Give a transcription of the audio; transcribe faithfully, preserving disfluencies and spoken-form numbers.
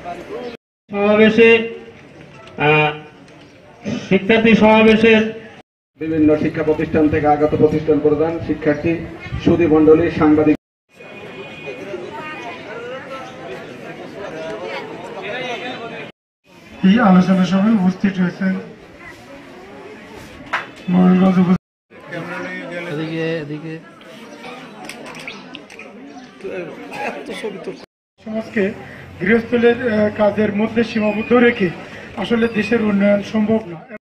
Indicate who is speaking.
Speaker 1: সমাবেশে শিক্ষার্থী সমাবেশের
Speaker 2: বিভিন্ন শিক্ষা প্রতিষ্ঠান থেকে আগত প্রতিষ্ঠান প্রধান, শিক্ষার্থী, সুধী মণ্ডলী, সাংবাদিক।
Speaker 3: এই আলোচনা সভায় উপস্থিত রয়েছেন সমাজকে গৃহস্থলের কাজের মধ্যে সীমাবদ্ধ রেখে আসলে দেশের উন্নয়ন সম্ভব না।